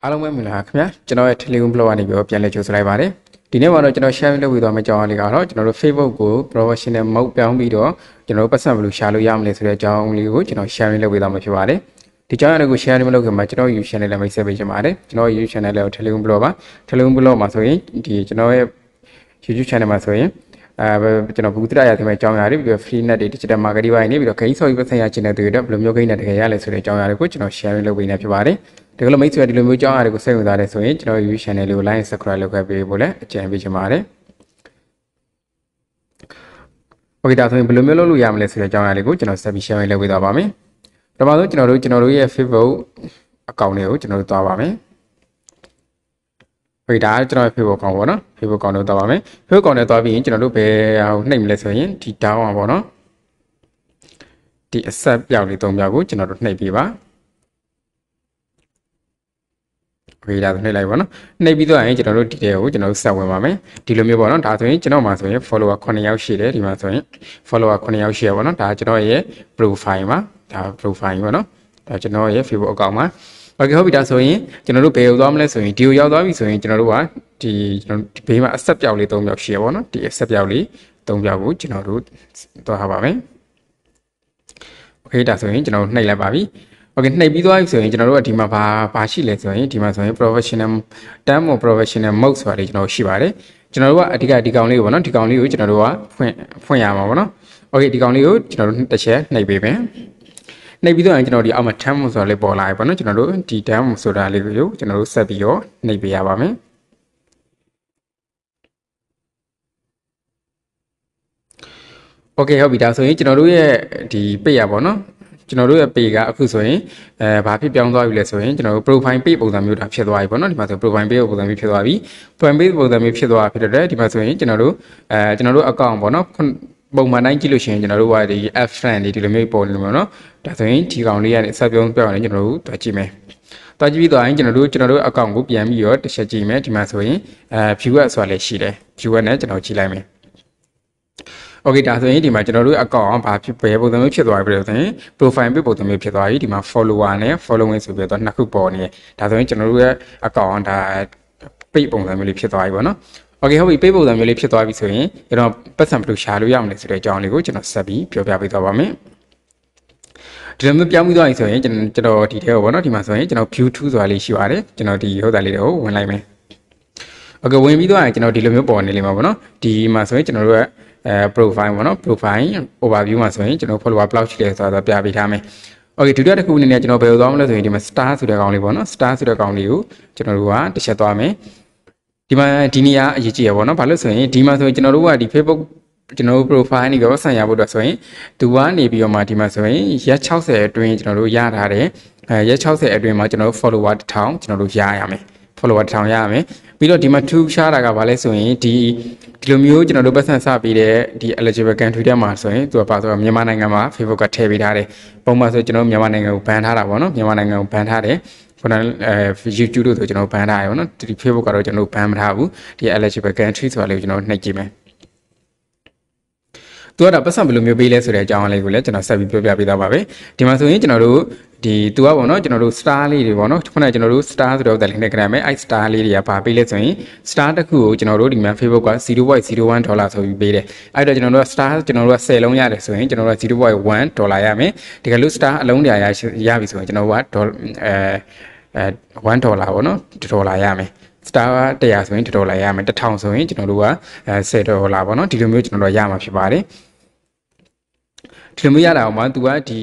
အားလုံးပဲမင်္ဂလာခင်ဗျာကျွန်တော်ရဲ့ Telegram blog ကနေပြီးတော့ပြန်လည်ကြိုဆိုလိုက်ပါတယ်ဒီနေ့မှာတော့ကျွန်တော် share လုပ်ပြီးတော့မယ့်အကြောင်းအရာလေးကတော့ကျွန်တော်တို့ Facebook ကို professional mode ပြောင်းပြီးတော့ကျွန်တော်တို့ပတ်စံဘယ်လို share လို့ရမလဲဆိုတဲ့အကြောင်းလေးကိုကျွန်တော် share လုပ်ပေးသွားမှာဖြစ်ပါတယ်ဒီအကြောင်းအရာတွေကို share မလုပ်ခင်မှာကျွန်တော် YouTube channel နဲ့မိတ်ဆက်ပေးချင်ပါတယ်ကျွန်တော် YouTube channel လေးကို Telegram blog ပါ Telegram blog မှာဆိုရင်ဒီကျွန်တော်ရဲ့ YouTube channel မှာဆိုရင်ကျွန်တော်ဘူးတရရတဲ့မဲ့အကြောင်းအရာတွေပြီးတော့ free net တွေ digital marketing ပိုင်းနေပြီးတော့ gain ဆော်ပြီးပတ်စံရချင်တဲ့သူတွေတော့ဘယ်လိုမျိုး gain နဲ့တကယ်ရလဲဆိုတဲ့အကြောင်းအရာတွေကိုကျွန်တော် share လုပ်ပေးနေဖြစ်ပါတယ်ဒီလိုမိတ်ဆွေဒီလိုမျိုးအကြောင်းအရာတွေကိုစိတ်ဝင်စားတယ်ဆိုရင်ကျွန်တော် YouTube channel လေးကို like subscribe လုပ်ခဲ့ပေးဖို့လည်းအကြံပေးချင်ပါတယ်โอเคဒါဆိုရင်ဘယ်လိုမျိုးလုပ်လို့ရမလဲဆိုတဲ့အကြောင်းအရာလေးကိုကျွန်တော်ဆက်ပြီး share လုပ်ပေးသွားပါမယ်ပထမဆုံးကျွန်တော်တို့ရဲ့ Facebook account လေးကိုကျွန်တော်တို့သွားပါမယ်ဟုတ်ဒါကျွန်တော် Facebook account ပေါ့နော် Facebook account ကိုသွားပါမယ် Facebook account နဲ့သွားပြီးရင်ကျွန်တော်တို့ဘယ်ဟာကိုနှိပ်မလဲဆိုရင်ဒီ down အောင်ပေါ့နော်ဒီ accept ပြောက်လေး၃ပြောက်ကိုကျွန်တော်တို့နှိပ်ပြီးပါโอเคဒါဆိုနှိပ်လိုက်ပါနော်နှိပ်ပြီးတော့ရင်ကျွန်တော်တို့ detail ကိုကျွန်တော်တို့ဆက်ဝင်ပါမယ်ဒီလိုမျိုးပေါ့နော်ဒါဆိုရင်ကျွန်တော်မှာဆိုရင် follower 9ယောက်ရှိတယ်ဒီမှာဆိုရင် follower 9ယောက်ရှိရပေါ့နော်ဒါကျွန်တော်ရဲ့ profile မှာဒါ profile ပေါ့နော်ဒါကျွန်တော်ရဲ့ Facebook account မှာโอเคဟုတ်ပြီဒါဆိုရင်ကျွန်တော်တို့ဘယ်ရောက်သွားမလဲဆိုရင်ဒီကိုရောက်သွားပြီဆိုရင်ကျွန်တော်တို့ကဒီဘေးမှာ accept ပြောက်လေး၃ပြောက်ရှိရပေါ့နော်ဒီ accept ပြောက်လေး၃ပြောက်ကိုကျွန်တော်တို့သွားပါမယ်โอเคဒါဆိုရင်ကျွန်တော်နှိပ်လိုက်ပါပြီโอเคနှိပ်ပြီးသွားပြီဆိုရင်ကျွန်တော်တို့ကဒီမှာဘာရှိလဲဆိုရင်ဒီမှာဆိုရင် professional term or professional mode ဆိုတာလေးကျွန်တော်ရှိပါတယ်ကျွန်တော်တို့ကအဓိကဒီကောင်လေးကိုပေါ့နော်ဒီကောင်လေးကိုကျွန်တော်တို့ကဖွင့်ရမှာပေါ့နော်โอเคဒီကောင်လေးကိုကျွန်တော်တို့တစ်ချက်နှိပ်ပေးမယ်နှိပ်ပြီးတော့ကျွန်တော်ဒီအောက်မှာ term ဆိုတာလေးပေါ်လာပြီပေါ့နော်ကျွန်တော်တို့ဒီ term ဆိုတာလေးကိုကျွန်တော်တို့ဆက်ပြီးတော့နှိပ်ပေးရပါမယ်โอเคဟုတ်ပြီဒါဆိုရင်ကျွန်တော်တို့ရဲ့ဒီ page ရပါတော့ကျွန်တော်တို့ရဲ့ page ကအခုဆိုရင်ဘာဖြစ်ပြောင်းသွားပြီလဲဆိုရင်ကျွန်တော်တို့ profile page ပုံစံမျိုးတာဖြစ်သွားပြီပေါ့နော်ဒီမှာဆို profile page ပုံစံမျိုးဖြစ်သွားပြီ profile page ပုံစံမျိုးဖြစ်သွားဖြစ်တဲ့ဒီမှာဆိုရင်ကျွန်တော်တို့ account ပေါ့နော်ပုံမှန်တိုင်းကြည့်လို့ရှိရင်ကျွန်တော်တို့ကဒီ app friend တွေဒီလိုမျိုးပေါ်နေမှာနော်ဒါဆိုရင်ဒီကောင်လေးကနေဆက်ပြောင်းပြောင်းနေကျွန်တော်တို့တွားကြည့်မယ်တွားကြည့်ပြီးတော့ရင်ကျွန်တော်တို့ account ကိုပြန်ပြီးတော့တစ်ချက်ကြည့်မယ်ဒီမှာဆိုရင်viewer ဆိုတာလည်းရှိတယ် viewer နဲ့ကျွန်တော်ကြည့်လိုက်မယ်โอเคဒါဆိုရင်ဒီမှာကျွန်တော်တို့ account ဘာဖြစ်ဘယ်ပုံစံမျိုးဖြစ်သွားပြီလဲဆိုရင် profile page ပုံစံမျိုးဖြစ်သွားပြီဒီမှာ follower နဲ့ following ဆိုပြီးတော့နှစ်ခုပေါ်နေတယ်ဒါဆိုရင်ကျွန်တော်တို့ရဲ့ account ဒါ page ပုံစံမျိုးလေးဖြစ်သွားပြီပေါ့နော်โอเคဟုတ်ပြီ page ပုံစံမျိုးလေးဖြစ်သွားပြီဆိုရင်ကျွန်တော်ပတ်စံဘယ်လိုရှာလို့ရမလဲဆိုတဲ့အကြောင်းလေးကိုကျွန်တော်ဆက်ပြီးပြောပြပေးသွားပါမယ်ဒီလိုမျိုးပြောင်းပြီးသွားပြီဆိုရင်ကျွန်တော်ဒီထဲကိုပေါ့နော်ဒီမှာဆိုရင်ကျွန်တော် view 2ဆိုတာလေးရှိပါတယ်ကျွန်တော်ဒီဟုတ်တာလေးတွေကိုဝင်လိုက်မယ်โอเคဝင်ပြီးသွားရင်ကျွန်တော်ဒီလိုမျိုးပေါ်နေလိမ့်မှာပေါ့နော်ဒီမှာဆိုရင်ကျွန်တော်တို့ရဲ့profile ပေါ့နော် profile overview မှာဆိုရင်ကျွန်တော် follower ဘယ်လောက်ရှိလဲဆိုတော့ပြပေးထားမယ်โอเคဒုတိယတစ်ခုအနေနဲ့ကျွန်တော်ဘယ်လိုသွားမလဲဆိုရင်ဒီမှာ star ဆိုတဲ့ကောင်လေးပေါ့နော် star ဆိုတဲ့ကောင်လေးကိုကျွန်တော်တို့ကတစ်ချက်သွားမယ်ဒီမှာဒီနေရာအရေးကြီးရပေါ့နော်ဘာလို့ဆိုရင်ဒီမှာဆိုရင်ကျွန်တော်တို့ကဒီ Facebook ကျွန်တော်တို့ profile နေတော့ဆက်ရဖို့အတွက်ဆိုရင်သူကနေပြီးတော့မှဒီမှာဆိုရင်ရက်60အတွင်းကျွန်တော်တို့ရထားတယ်ရက်60အတွင်းမှာကျွန်တော်တို့ follower 1000ကျွန်တော်တို့ရရမယ် follower 1000ရရမယ်ပြီးတော့ဒီမှာ2ရှားတာကဘာလဲဆိုရင်ဒီလိုမျိုးကျွန်တော်တို့ပတ်စံစပြီးတဲ့ဒီ eligible country တွေမှာဆိုရင်သူကပါဆိုတော့မြန်မာနိုင်ငံမှာ Facebook ကထည့်ပေးထားတယ်ပုံမှန်ဆိုကျွန်တော်မြန်မာနိုင်ငံကို ban ထားတာပေါ့နော်မြန်မာနိုင်ငံကို ban ထားတယ်ခုနYouTube တို့ဆိုကျွန်တော် ban ထားရပါတော့ဒီ Facebook ကတော့ကျွန်တော် ban မထားဘူးဒီ eligible country ဆိုတာလေးကိုကျွန်တော်နှိပ်ကြည့်မယ်သူကပတ်စံဘယ်လိုမျိုးပေးလဲဆိုတဲ့အကြောင်းအလေးကိုလည်းကျွန်တော်ဆက်ပြီးပြောပြပေးသွားပါပဲဒီမှာဆိုရင်ကျွန်တော်တို့ဒီသူကပေါ့နော်ကျွန်တော်တို့ star လေးတွေပေါ့နော်ခုနကကျွန်တော်တို့ star ဆိုတော့တယ်လင်းနဲ့ကြရမယ်အဲ့ star လေးတွေကဘာပေးလဲဆိုရင် star တစ်ခုကိုကျွန်တော်တို့ဒီမှာ Facebook က $0.01 ဆိုပြီးပေးတယ်အဲ့တော့ကျွန်တော်တို့ star ကျွန်တော်တို့က10လုံးရတယ်ဆိုရင်ကျွန်တော်တို့က$0.1 ရမယ်တကယ်လို့ star အလုံးတရာရပြီဆိုရင်ကျွန်တော်တို့က$1ပေါ့နော်$1ရမယ်star 100ဆိုရင်$1ရမယ်1000ဆိုရင်ကျွန်တော်တို့က$10ပေါ့နော်ဒီလိုမျိုးကျွန်တော်တို့ရမှာဖြစ်ပါတယ်ဒီလိုမျိုးရတာအောင်မှာ तू ကဒီ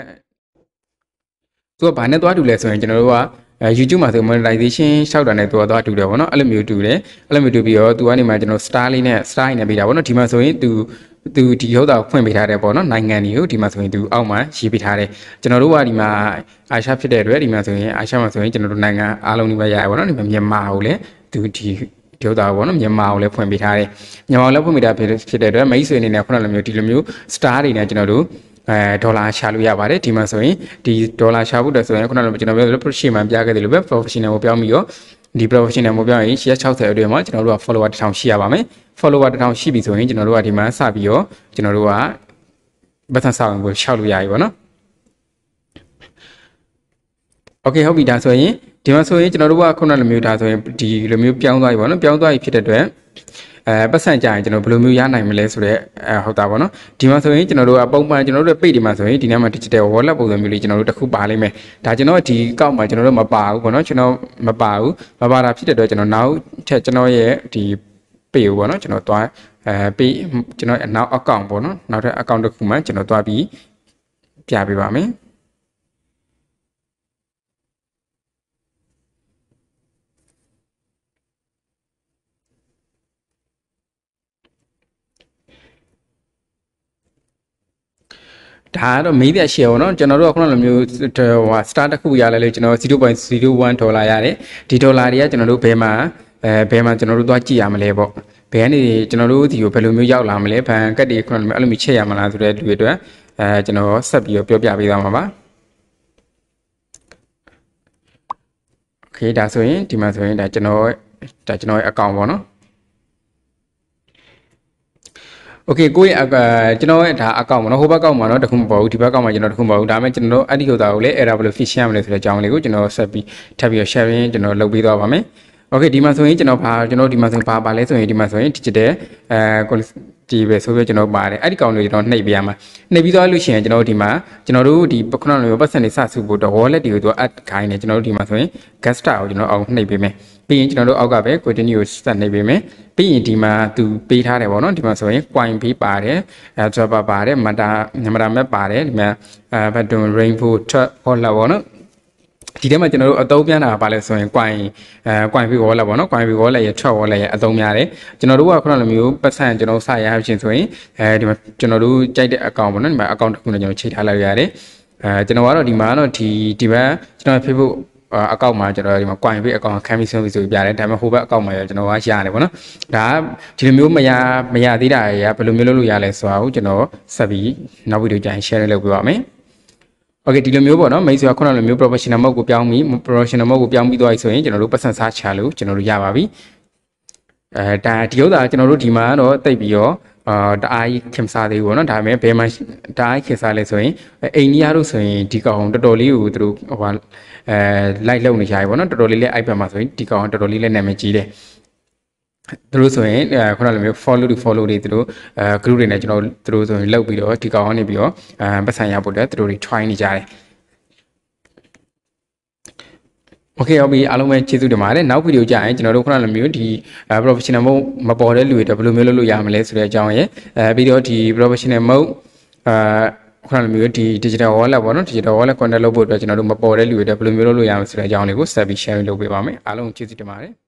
သူကဘာနဲ့သွားတူလဲဆိုရင်ကျွန်တော်တို့ကYouTube မှာဆို monetization ရှောက်တာနဲ့သူကသွားတူတယ်ပေါ့နော်အဲ့လိုမျိုးတူတယ်အဲ့လိုမျိုးတူပြီးတော့ तू ကနေမှကျွန်တော် star လေးနဲ့ star နဲ့ပေးတာပေါ့နော်ဒီမှာဆိုရင် तू ဒီဟုတ်တာဖွင့်ပေးထားတယ်ပေါ့နော်နိုင်ငံတွေကိုဒီမှာဆိုရင် तू အောက်မှာရေးပေးထားတယ်ကျွန်တော်တို့ကဒီမှာအာရှဖြစ်တဲ့အတွက်ဒီမှာဆိုရင်အာရှမှာဆိုရင်ကျွန်တော်တို့နိုင်ငံအားလုံးဒီမှာရရပေါ့နော်ဒီမှာမြန်မာကိုလည်း तू ဒီပြောတာပေါ့နော်မြန်မာကိုလည်းဖွင့်ပေးထားတယ်မြန်မာကိုလည်းဖွင့်ပေးတာဖြစ်တဲ့အတွက်မိတ်ဆွေအနေနဲ့ခုနလိုမျိုးဒီလိုမျိုး star တွေနဲ့ကျွန်တော်တို့ဒေါ်လာရှာလို့ရပါတယ်ဒီမှာဆိုရင်ဒီဒေါ်လာရှာဖို့တက်ဆိုရင်ခုနကကျွန်တော်ပြောလို့ရှေ့မှပြခဲ့တယ်လို့ပဲ professional ကိုပြောင်းပြီးတော့ဒီ professional ကိုပြောင်းရင်ရှေ့60အတွင်းမှာကျွန်တော်တို့က follower 1000ရှိရပါမယ် follower 1000ရှိပြီဆိုရင်ကျွန်တော်တို့ကဒီမှာစပြီးတော့ကျွန်တော်တို့ကပတ်သက်ဆောင်ကိုရှောက်လို့ရပြီပေါ့နော် Okay ဟုတ်ပြီဒါဆိုရင်ဒီမှာဆိုရင်ကျွန်တော်တို့ကခုနလိုမျိုးဒါဆိုရင်ဒီလိုမျိုးပြောင်းသွားပြီပေါ့နော်ပြောင်းသွားပြီဖြစ်တဲ့အတွက်ပတ်စံကြရင်ကျွန်တော်ဘယ်လိုမျိုးရနိုင်မလဲဆိုတော့ဟုတ်တာပေါ့နော်ဒီမှာဆိုရင်ကျွန်တော်တို့ကပုံမှန်ကျွန်တော်တို့ပိတ်ဒီမှာဆိုရင်ဒီနေ့မှာ digital wallet ပုံစံမျိုးလေးကျွန်တော်တို့တစ်ခုပါလိမ့်မယ်ဒါကျွန်တော်ဒီကောက်မှာကျွန်တော်တို့မပါဘူးပေါ့နော်ကျွန်တော်မပါဘူးမပါတာဖြစ်တဲ့အတွက်ကျွန်တော်နောက်ထပ်ကျွန်တော်ရဲ့ဒီပေကိုပေါ့နော်ကျွန်တော်သွားပေကျွန်တော်နောက် account ပေါ့နော်နောက်ထပ် account တစ်ခုမှကျွန်တော်သွားပြီးပြပေးပါမယ်ဒါကတော့မေးတဲ့ share ပေါ့နော်ကျွန်တော်တို့ကခုနလိုမျိုးဟို start တစ်ခုရလဲလေကျွန်တော်0.01 ဒေါ်လာရတယ်ဒီဒေါ်လာတွေကကျွန်တော်တို့ဘယ်မှာကျွန်တော်တို့သွားကြည့်ရမလဲပေါ့ဘယ်ကနေကျွန်တော်တို့ဒီကိုဘယ်လိုမျိုးရောက်လာမလဲဘဏ်ကတ်တွေခုနလိုမျိုးအဲ့လိုမျိုးချက်ရမလားဆိုတဲ့လူတွေအတွက်ကျွန်တော်ဆက်ပြီးပြောပြပေးသွားမှာပါโอเคဒါဆိုရင်ဒီမှာဆိုရင်ဒါကျွန်တော်ရဲ့ account ပေါ့နော်โอเคကိုယ့်ရဲ့ကျွန်တော်ရဲ့ဒါ account ပေါ့နော်ဟိုဘက် account မှာတော့တခုမပေါ်ဘူးဒီဘက် account မှာကျွန်တော်တခုမပေါ်ဘူးဒါပေမဲ့ကျွန်တော်တို့အဲ့ဒီဟိုတာကိုလည်းအဲ့ဒါဘယ်လို fish ရမလဲဆိုတဲ့အကြောင်းလေးကိုကျွန်တော်ဆက်ပြီးထပ်ပြီး sharing ကျွန်တော်လုပ်ပေးသွားပါမယ်โอเคဒီမှာဆိုရင်ကျွန်တော်ဒီမှာဆိုရင်ပါလဲဆိုရင်ဒီမှာဆိုရင် digital ဒီပဲဆိုပြီးကျွန်တော်ပါတယ်အဲ့ဒီကောင်လေးကျွန်တော်နှိပ်ပေးရမှာနှိပ်ပြီးသွားလို့ရှိရင်ကျွန်တော်ဒီမှာကျွန်တော်တို့ဒီခုနကလိုပတ်စံနေစစုဖို့တော့ wallet တွေကိုသူ add ခိုင်းနေကျွန်တော်တို့ဒီမှာဆိုရင် guest star ကိုကျွန်တော်အောင်နှိပ်ပေးမယ်ပြီးရင်ကျွန်တော်တို့အောက်ကပဲ continue ကိုစနှိပ်ပေးမယ်ပြီးရင်ဒီမှာသူပေးထားတယ်ပေါ့နော်ဒီမှာဆိုရင် coin ပေးပါတယ်drop ပါတယ် meta map ပါတယ်ဒီမှာbutton rainbow top wallet ပေါ့နော်ဒီထဲမှာကျွန်တော်တို့အသုံးပြတာပါလဲဆိုရင် coin ပြီး wallet ပေါ့နော် coin ပြီး wallet ရဲ့ trap wallet ရဲ့အသုံးများတယ်ကျွန်တော်တို့ကခုနလိုမျိုးပတ်စံကျွန်တော်စရရချင်းဆိုရင်ဒီမှာကျွန်တော်တို့ကြိုက်တဲ့ account ပေါ့နော်ဒီမှာ account တစ်ခုနဲ့ကျွန်တော်ချိန်ထားလိုက်ရတယ်ကျွန်တော်ကတော့ဒီမှာတော့ဒီဘက်ကျွန်တော် Facebook account မှာကျွန်တော်ဒီမှာ coin ပြီး account ခံပြီးဆုံးပြီးဆိုပြရတယ်ဒါပေမဲ့ဟိုဘက် account မှာကျွန်တော်ကရတယ်ပေါ့နော်ဒါဒီလိုမျိုးမရသေးတာတွေကဘယ်လိုမျိုးလုပ်လို့ရလဲဆိုတာကိုကျွန်တော်ဆက်ပြီးနောက်ဗီဒီယိုကြရင် share လုပ်ပေးပါမယ်โอเคဒီလိုမျိုးပေါ့နော်မိတ်ဆွေကခုနလိုမျိုး professional mode ကိုပြောင်းပြီး professional mode ကိုပြောင်းပြီးသွားပြီဆိုရင်ကျွန်တော်တို့ပတ်စံစားချလို့ကျွန်တော်တို့ရပါပြီဒါဒီဥစ္စာကျွန်တော်တို့ဒီမှာတော့တိတ်ပြီးတော့တအားကြီးခင်စားသေးဘူးပေါ့နော်ဒါပေမဲ့ဘယ်မှာတအားကြီးခင်စားလဲဆိုရင်အိန္ဒိယတို့ဆိုရင်ဒီကောင်တော်တော်လေးကိုသူတို့ဟိုလိုက်လုံနေကြပြီပေါ့နော်တော်တော်လေးလည်း iPad မှာဆိုရင်ဒီကောင်တော်တော်လေးလည်းနာမည်ကြီးတယ်သူတို့ဆိုရင်ခုနလိုမျိုး follow တွေသူတို့group တွေနဲ့ကျွန်တော်သူတို့ဆိုရင်လောက်ပြီးတော့ဒီကောင်ကနေပြီးတော့ပတ်စံရဖို့တဲ့သူတို့တွေ try နေကြတယ်โอเคဟုတ်ပြီအားလုံးပဲကျေးဇူးတင်ပါတယ်နောက်ဗီဒီယိုကြရင်ကျွန်တော်တို့ခုနလိုမျိုးဒီ professional mode မပေါ်တဲ့လူတွေဘယ်လိုမျိုးလုပ်လို့ရမလဲဆိုတဲ့အကြောင်းရယ်ပြီးတော့ဒီ professional mode ခုနလိုမျိုးဒီ digital wallet ပေါ့နော် digital wallet contact လုပ်ဖို့အတွက်ကျွန်တော်တို့မပေါ်တဲ့လူတွေဘယ်လိုမျိုးလုပ်လို့ရမလဲဆိုတဲ့အကြောင်းလေးကိုဆက်ပြီး share လုပ်ပေးပါမယ်အားလုံးကျေးဇူးတင်ပါတယ်